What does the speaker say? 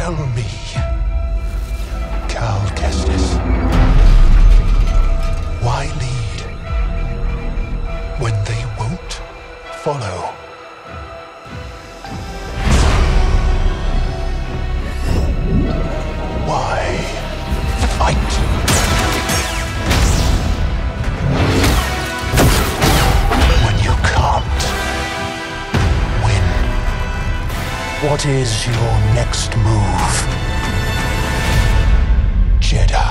Tell me, Cal Kestis, why lead when they won't follow? Why fight when you can't win? What is your next move, Jedi?